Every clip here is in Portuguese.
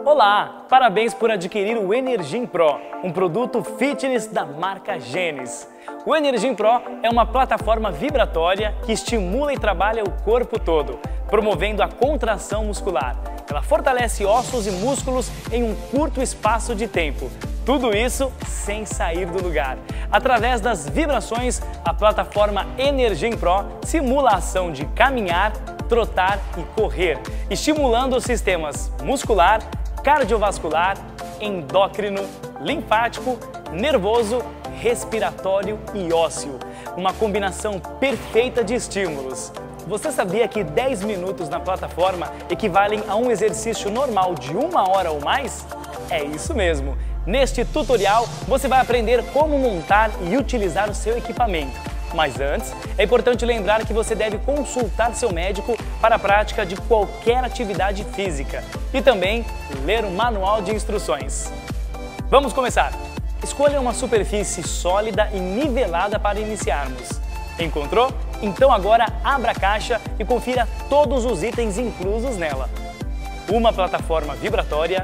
Olá! Parabéns por adquirir o Energim Pro, um produto fitness da marca Genesis. O Energim Pro é uma plataforma vibratória que estimula e trabalha o corpo todo, promovendo a contração muscular. Ela fortalece ossos e músculos em um curto espaço de tempo. Tudo isso sem sair do lugar. Através das vibrações, a plataforma Energim Pro simula a ação de caminhar, trotar e correr, estimulando os sistemas muscular, cardiovascular, endócrino, linfático, nervoso, respiratório e ósseo. Uma combinação perfeita de estímulos. Você sabia que 10 minutos na plataforma equivalem a um exercício normal de 1 hora ou mais? É isso mesmo! Neste tutorial, você vai aprender como montar e utilizar o seu equipamento. Mas antes, é importante lembrar que você deve consultar seu médico para a prática de qualquer atividade física e também ler o manual de instruções. Vamos começar! Escolha uma superfície sólida e nivelada para iniciarmos. Encontrou? Então agora abra a caixa e confira todos os itens inclusos nela. Uma plataforma vibratória,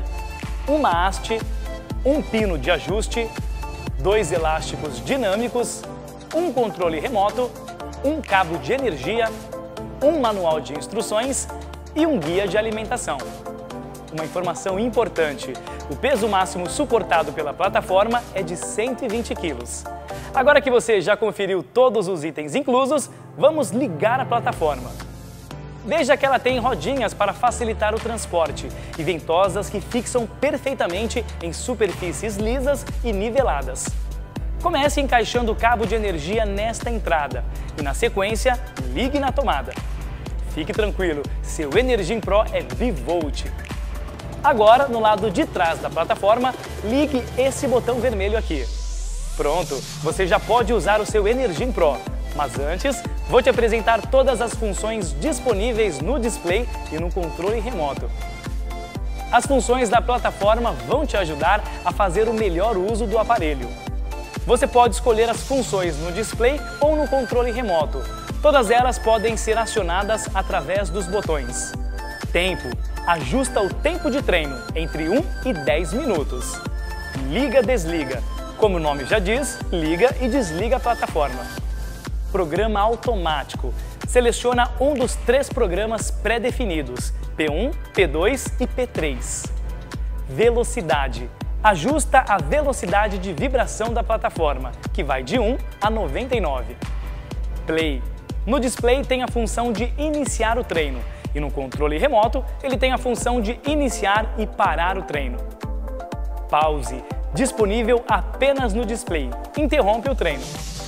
uma haste, um pino de ajuste, 2 elásticos dinâmicos, um controle remoto, um cabo de energia, um manual de instruções e um guia de alimentação. Uma informação importante, o peso máximo suportado pela plataforma é de 120 kg. Agora que você já conferiu todos os itens inclusos, vamos ligar a plataforma. Veja que ela tem rodinhas para facilitar o transporte e ventosas que fixam perfeitamente em superfícies lisas e niveladas. Comece encaixando o cabo de energia nesta entrada e, na sequência, ligue na tomada. Fique tranquilo, seu Energim Pro é bivolt. Agora, no lado de trás da plataforma, ligue esse botão vermelho aqui. Pronto, você já pode usar o seu Energim Pro. Mas antes, vou te apresentar todas as funções disponíveis no display e no controle remoto. As funções da plataforma vão te ajudar a fazer o melhor uso do aparelho. Você pode escolher as funções no display ou no controle remoto. Todas elas podem ser acionadas através dos botões. Tempo. Ajusta o tempo de treino entre 1 e 10 minutos. Liga-desliga. Como o nome já diz, liga e desliga a plataforma. Programa automático. Seleciona um dos 3 programas pré-definidos, P1, P2 e P3. Velocidade. Ajusta a velocidade de vibração da plataforma, que vai de 1 a 99. Play. No display tem a função de iniciar o treino e no controle remoto ele tem a função de iniciar e parar o treino. Pause. Disponível apenas no display. Interrompe o treino.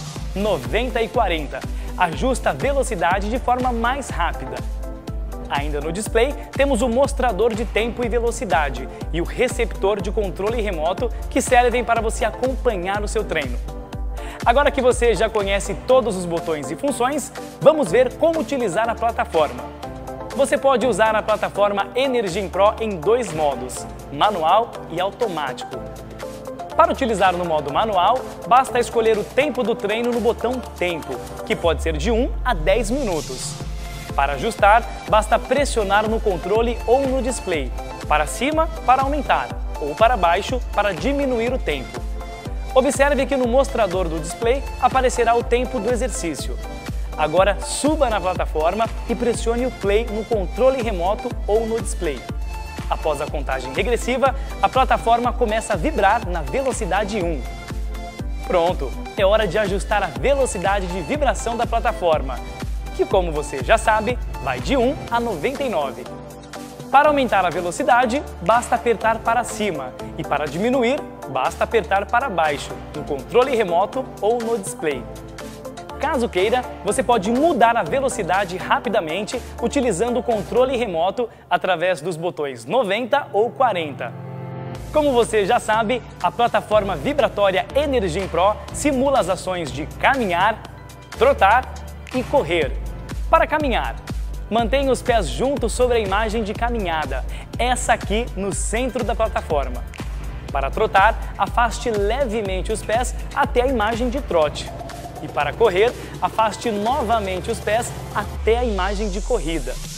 90 e 40. Ajusta a velocidade de forma mais rápida. Ainda no display, temos o mostrador de tempo e velocidade e o receptor de controle remoto que servem para você acompanhar o seu treino. Agora que você já conhece todos os botões e funções, vamos ver como utilizar a plataforma. Você pode usar a plataforma Energim Pro em 2 modos, manual e automático. Para utilizar no modo manual, basta escolher o tempo do treino no botão Tempo, que pode ser de 1 a 10 minutos. Para ajustar, basta pressionar no controle ou no display, para cima para aumentar ou para baixo para diminuir o tempo. Observe que no mostrador do display aparecerá o tempo do exercício. Agora suba na plataforma e pressione o play no controle remoto ou no display. Após a contagem regressiva, a plataforma começa a vibrar na velocidade 1. Pronto, é hora de ajustar a velocidade de vibração da plataforma, que, como você já sabe, vai de 1 a 99. Para aumentar a velocidade, basta apertar para cima e para diminuir, basta apertar para baixo, no controle remoto ou no display. Caso queira, você pode mudar a velocidade rapidamente utilizando o controle remoto através dos botões 90 ou 40. Como você já sabe, a plataforma vibratória Energim Pro simula as ações de caminhar, trotar e correr. Para caminhar, mantenha os pés juntos sobre a imagem de caminhada, essa aqui no centro da plataforma. Para trotar, afaste levemente os pés até a imagem de trote. E para correr, afaste novamente os pés até a imagem de corrida.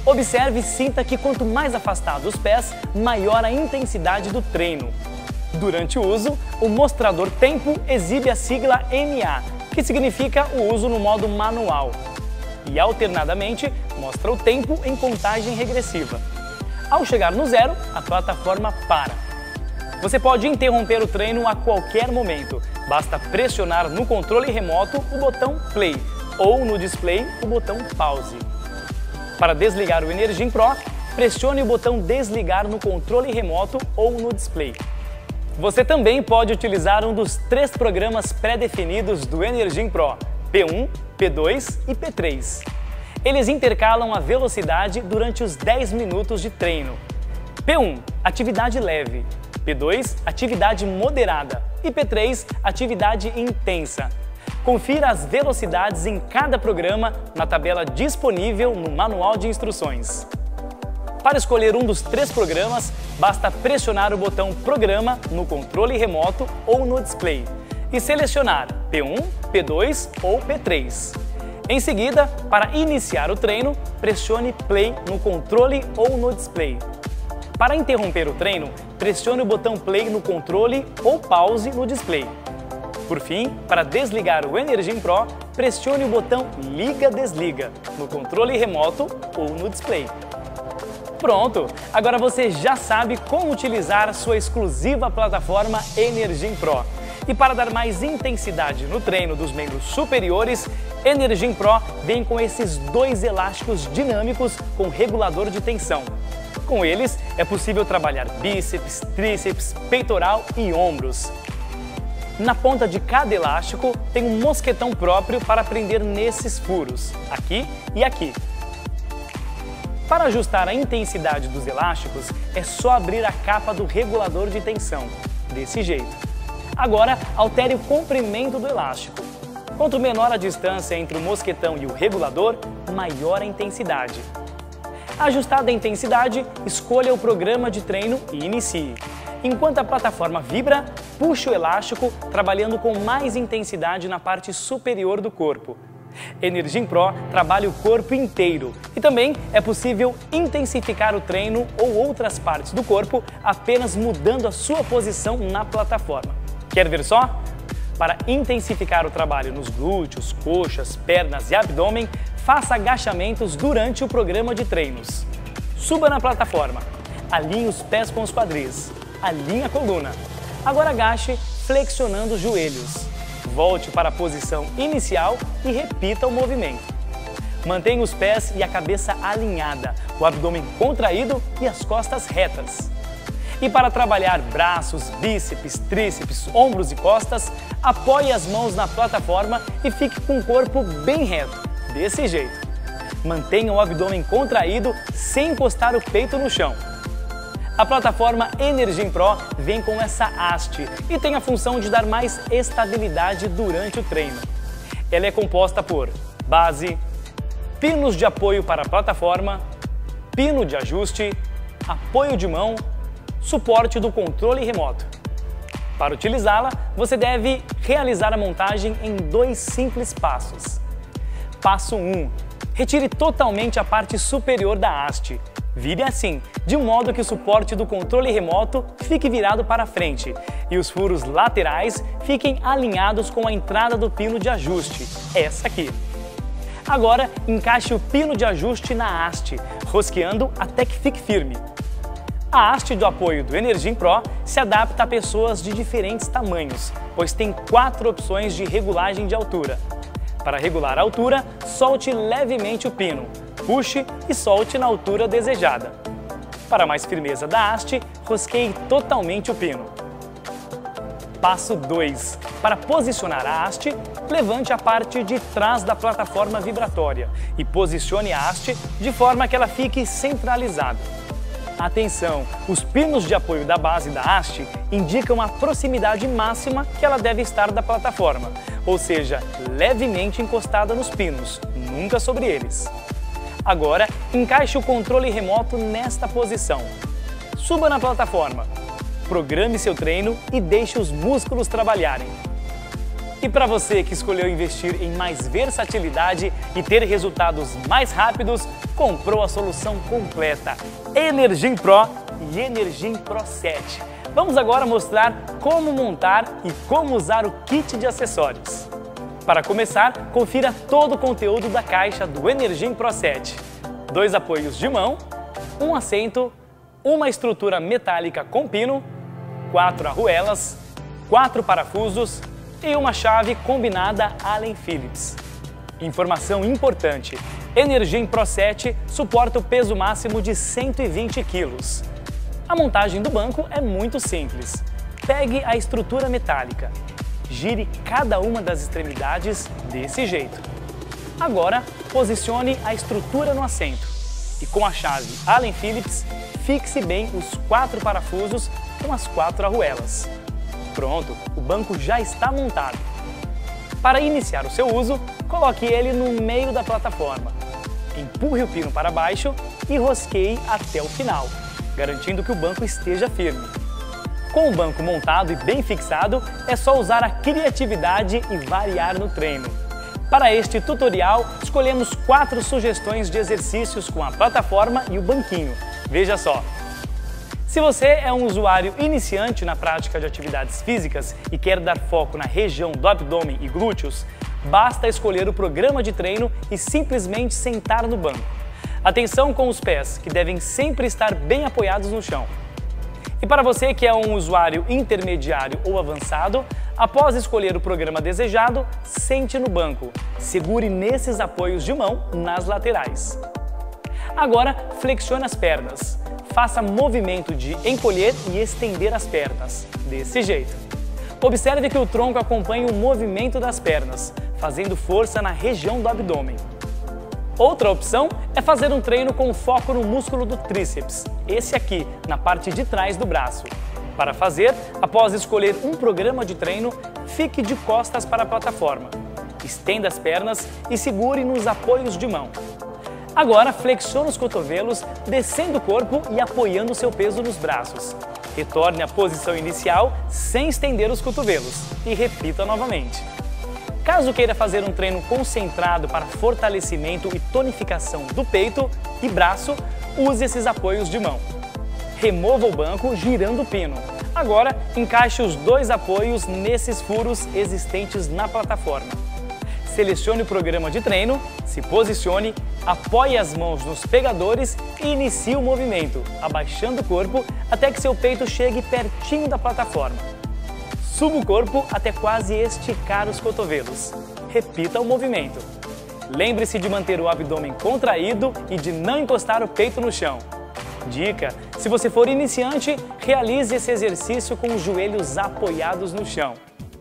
Observe e sinta que quanto mais afastado os pés, maior a intensidade do treino. Durante o uso, o mostrador tempo exibe a sigla MA, que significa o uso no modo manual, e alternadamente mostra o tempo em contagem regressiva. Ao chegar no zero, a plataforma para. Você pode interromper o treino a qualquer momento, basta pressionar no controle remoto o botão Play ou no display o botão Pause. Para desligar o Energym Pro, pressione o botão Desligar no controle remoto ou no display. Você também pode utilizar um dos 3 programas pré-definidos do Energym Pro, P1, P2 e P3. Eles intercalam a velocidade durante os 10 minutos de treino. P1, atividade leve. P2, atividade moderada. E P3, atividade intensa. Confira as velocidades em cada programa na tabela disponível no manual de instruções. Para escolher um dos 3 programas, basta pressionar o botão Programa no controle remoto ou no display e selecionar P1, P2 ou P3. Em seguida, para iniciar o treino, pressione Play no controle ou no display. Para interromper o treino, pressione o botão Play no controle ou Pause no display. Por fim, para desligar o Energym Pro, pressione o botão Liga-Desliga no controle remoto ou no display. Pronto! Agora você já sabe como utilizar sua exclusiva plataforma Energym Pro. E para dar mais intensidade no treino dos membros superiores, Energym Pro vem com esses 2 elásticos dinâmicos com regulador de tensão. Com eles, é possível trabalhar bíceps, tríceps, peitoral e ombros. Na ponta de cada elástico tem um mosquetão próprio para prender nesses furos, aqui e aqui. Para ajustar a intensidade dos elásticos, é só abrir a capa do regulador de tensão, desse jeito. Agora, altere o comprimento do elástico. Quanto menor a distância entre o mosquetão e o regulador, maior a intensidade. Ajustada a intensidade, escolha o programa de treino e inicie. Enquanto a plataforma vibra, puxe o elástico, trabalhando com mais intensidade na parte superior do corpo. Energym Pro trabalha o corpo inteiro e também é possível intensificar o treino ou outras partes do corpo apenas mudando a sua posição na plataforma. Quer ver só? Para intensificar o trabalho nos glúteos, coxas, pernas e abdômen, faça agachamentos durante o programa de treinos. Suba na plataforma, alinhe os pés com os quadris, alinhe a coluna. Agora agache flexionando os joelhos. Volte para a posição inicial e repita o movimento. Mantenha os pés e a cabeça alinhada, o abdômen contraído e as costas retas. E para trabalhar braços, bíceps, tríceps, ombros e costas, apoie as mãos na plataforma e fique com o corpo bem reto, desse jeito. Mantenha o abdômen contraído sem encostar o peito no chão. A plataforma Energym Pro vem com essa haste e tem a função de dar mais estabilidade durante o treino. Ela é composta por base, pinos de apoio para a plataforma, pino de ajuste, apoio de mão, suporte do controle remoto. Para utilizá-la, você deve realizar a montagem em 2 simples passos. Passo 1. Retire totalmente a parte superior da haste. Vire assim, de modo que o suporte do controle remoto fique virado para frente e os furos laterais fiquem alinhados com a entrada do pino de ajuste, essa aqui. Agora, encaixe o pino de ajuste na haste, rosqueando até que fique firme. A haste do apoio do Energym Pro se adapta a pessoas de diferentes tamanhos, pois tem 4 opções de regulagem de altura. Para regular a altura, solte levemente o pino, puxe e solte na altura desejada. Para mais firmeza da haste, rosqueie totalmente o pino. Passo 2. Para posicionar a haste, levante a parte de trás da plataforma vibratória e posicione a haste de forma que ela fique centralizada. Atenção! Os pinos de apoio da base da haste indicam a proximidade máxima que ela deve estar da plataforma, ou seja, levemente encostada nos pinos, nunca sobre eles. Agora, encaixe o controle remoto nesta posição. Suba na plataforma, programe seu treino e deixe os músculos trabalharem. E para você que escolheu investir em mais versatilidade e ter resultados mais rápidos, comprou a solução completa, Energin Pro e Energin Pro 7. Vamos agora mostrar como montar e como usar o kit de acessórios. Para começar, confira todo o conteúdo da caixa do Energin Pro 7. 2 apoios de mão, um assento, uma estrutura metálica com pino, 4 arruelas, 4 parafusos e uma chave combinada Allen Phillips. Informação importante: Energin Pro 7 suporta o peso máximo de 120 kg. A montagem do banco é muito simples. Pegue a estrutura metálica, gire cada uma das extremidades desse jeito. Agora, posicione a estrutura no assento e com a chave Allen Phillips, fixe bem os 4 parafusos com as 4 arruelas. Pronto, o banco já está montado. Para iniciar o seu uso, coloque ele no meio da plataforma. Empurre o pino para baixo e rosqueie até o final, garantindo que o banco esteja firme. Com o banco montado e bem fixado, é só usar a criatividade e variar no treino. Para este tutorial, escolhemos 4 sugestões de exercícios com a plataforma e o banquinho. Veja só! Se você é um usuário iniciante na prática de atividades físicas e quer dar foco na região do abdômen e glúteos, basta escolher o programa de treino e simplesmente sentar no banco. Atenção com os pés, que devem sempre estar bem apoiados no chão. E para você que é um usuário intermediário ou avançado, após escolher o programa desejado, sente no banco. Segure nesses apoios de mão nas laterais. Agora, flexione as pernas. Faça movimento de encolher e estender as pernas, desse jeito. Observe que o tronco acompanha o movimento das pernas, fazendo força na região do abdômen. Outra opção é fazer um treino com foco no músculo do tríceps, esse aqui, na parte de trás do braço. Para fazer, após escolher um programa de treino, fique de costas para a plataforma. Estenda as pernas e segure nos apoios de mão. Agora, flexione os cotovelos, descendo o corpo e apoiando o seu peso nos braços. Retorne à posição inicial sem estender os cotovelos e repita novamente. Caso queira fazer um treino concentrado para fortalecimento e tonificação do peito e braço, use esses apoios de mão. Remova o banco girando o pino. Agora, encaixe os 2 apoios nesses furos existentes na plataforma. Selecione o programa de treino, se posicione, apoie as mãos nos pegadores e inicie o movimento, abaixando o corpo até que seu peito chegue pertinho da plataforma. Suba o corpo até quase esticar os cotovelos. Repita o movimento. Lembre-se de manter o abdômen contraído e de não encostar o peito no chão. Dica: se você for iniciante, realize esse exercício com os joelhos apoiados no chão.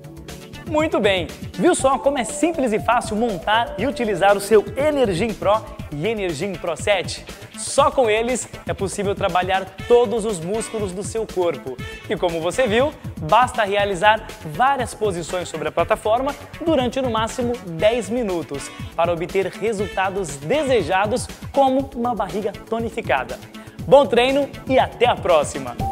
Muito bem! Viu só como é simples e fácil montar e utilizar o seu Energin Pro e Energin Pro 7? Só com eles é possível trabalhar todos os músculos do seu corpo. E como você viu, basta realizar várias posições sobre a plataforma durante no máximo 10 minutos para obter resultados desejados como uma barriga tonificada. Bom treino e até a próxima!